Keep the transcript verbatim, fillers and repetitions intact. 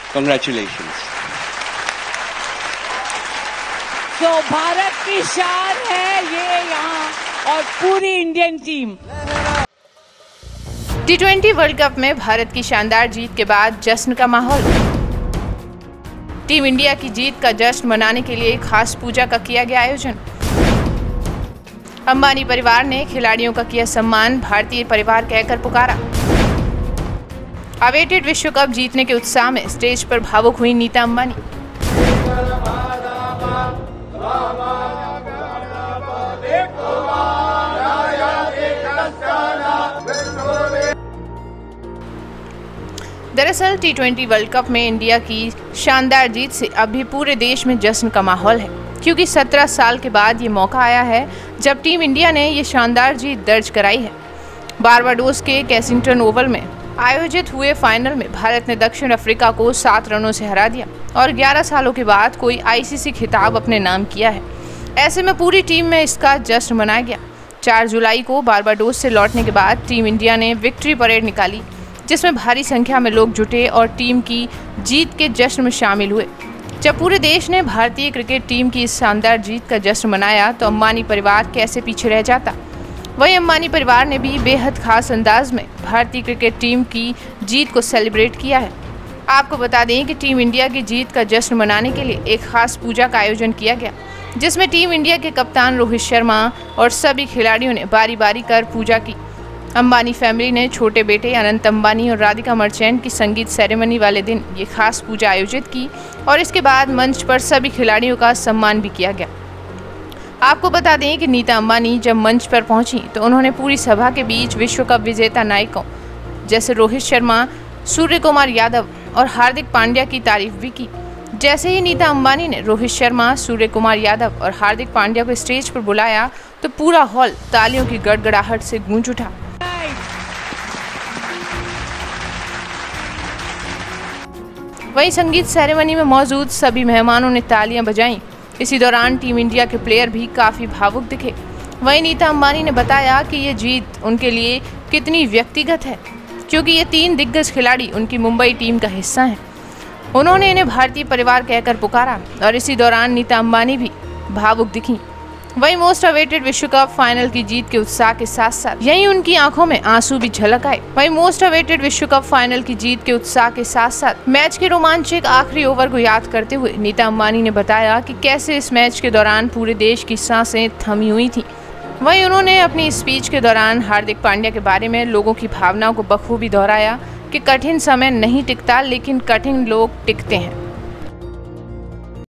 Congratulations. तो भारत की शान है ये यहाँ और पूरी Indian team. T twenty world cup में भारत की शानदार जीत के बाद जश्न का माहौल। टीम इंडिया की जीत का जश्न मनाने के लिए खास पूजा का किया गया आयोजन। अंबानी परिवार ने खिलाड़ियों का किया सम्मान, भारतीय परिवार कहकर पुकारा। अवेटेड विश्व कप जीतने के उत्साह में स्टेज पर भावुक हुई नीता अंबानी। दरअसल टी ट्वेंटी वर्ल्ड कप में इंडिया की शानदार जीत से अभी पूरे देश में जश्न का माहौल है, क्योंकि सत्रह साल के बाद ये मौका आया है जब टीम इंडिया ने ये शानदार जीत दर्ज कराई है। बारबाडोस के कैसिंगटन ओवल में आयोजित हुए फाइनल में भारत ने दक्षिण अफ्रीका को सात रनों से हरा दिया और ग्यारह सालों के बाद कोई आई सी सी खिताब अपने नाम किया है। ऐसे में पूरी टीम में इसका जश्न मनाया गया। चार जुलाई को बारबाडोस से लौटने के बाद टीम इंडिया ने विक्ट्री परेड निकाली, जिसमें भारी संख्या में लोग जुटे और टीम की जीत के जश्न में शामिल हुए। जब पूरे देश ने भारतीय क्रिकेट टीम की इस शानदार जीत का जश्न मनाया तो अंबानी परिवार कैसे पीछे रह जाता। वहीं अंबानी परिवार ने भी बेहद खास अंदाज में भारतीय क्रिकेट टीम की जीत को सेलिब्रेट किया है। आपको बता दें कि टीम इंडिया की जीत का जश्न मनाने के लिए एक खास पूजा का आयोजन किया गया, जिसमें टीम इंडिया के कप्तान रोहित शर्मा और सभी खिलाड़ियों ने बारी बारी कर पूजा की। अंबानी फैमिली ने छोटे बेटे अनंत अंबानी और राधिका मर्चेंट की संगीत सेरेमनी वाले दिन ये खास पूजा आयोजित की और इसके बाद मंच पर सभी खिलाड़ियों का सम्मान भी किया गया। आपको बता दें कि नीता अंबानी जब मंच पर पहुंची तो उन्होंने पूरी सभा के बीच विश्व कप विजेता नायकों जैसे रोहित शर्मा, सूर्य कुमार यादव और हार्दिक पांड्या की तारीफ भी की। जैसे ही नीता अंबानी ने रोहित शर्मा, सूर्य कुमार यादव और हार्दिक पांड्या को स्टेज पर बुलाया तो पूरा हॉल तालियों की गड़गड़ाहट से गूंज उठा। वहीं संगीत सेरेमनी में मौजूद सभी मेहमानों ने तालियां बजाईं। इसी दौरान टीम इंडिया के प्लेयर भी काफी भावुक दिखे। वहीं नीता अंबानी ने बताया कि ये जीत उनके लिए कितनी व्यक्तिगत है, क्योंकि ये तीन दिग्गज खिलाड़ी उनकी मुंबई टीम का हिस्सा हैं। उन्होंने इन्हें भारतीय परिवार कहकर पुकारा और इसी दौरान नीता अंबानी भी भावुक दिखी। वहीं मोस्ट अवेटेड विश्व कप फाइनल की जीत के उत्साह के साथ साथ यहीं उनकी आंखों में आंसू भी झलक आए। वहीं मोस्ट अवेटेड विश्व कप फाइनल की जीत के उत्साह के साथ साथ मैच के रोमांचक आखिरी ओवर को याद करते हुए नीता अंबानी ने बताया कि कैसे इस मैच के दौरान पूरे देश की सांसें थमी हुई थी। वहीं उन्होंने अपनी स्पीच के दौरान हार्दिक पांड्या के बारे में लोगों की भावनाओं को बखूबी दोहराया कि कठिन समय नहीं टिकता, लेकिन कठिन लोग टिकते हैं।